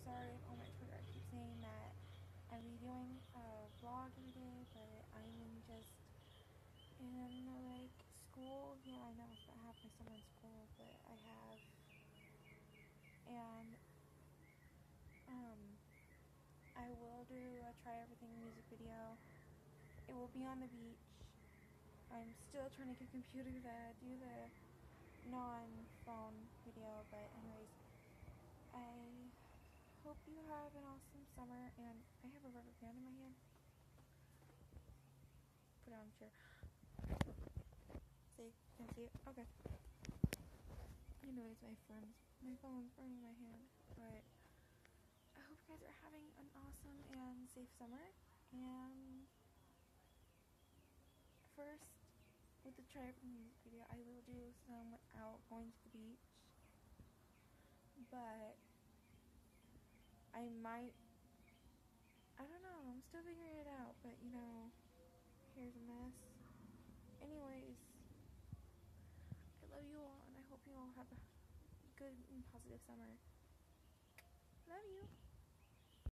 sorry if on my Twitter I keep saying that I'll be doing a vlog every day, but I'm just in like school. Yeah, I know I spent half my summer in school, but I have, and I will do a try everything music video. It will be on the beach. I'm still trying to get a computer to do the non-phone video, but anyways, I hope you have an awesome summer, and I have a rubber band in my hand. Put it on the chair. See? Can you see it? Okay. Anyways, my phone's burning my hand, but I hope you guys are having an awesome and safe summer, and first, with the try of the music video, I will do some without going to the beach, but I might, I don't know, I'm still figuring it out, but you know, here's a mess. Anyways, I love you all, and I hope you all have a good and positive summer. Love you.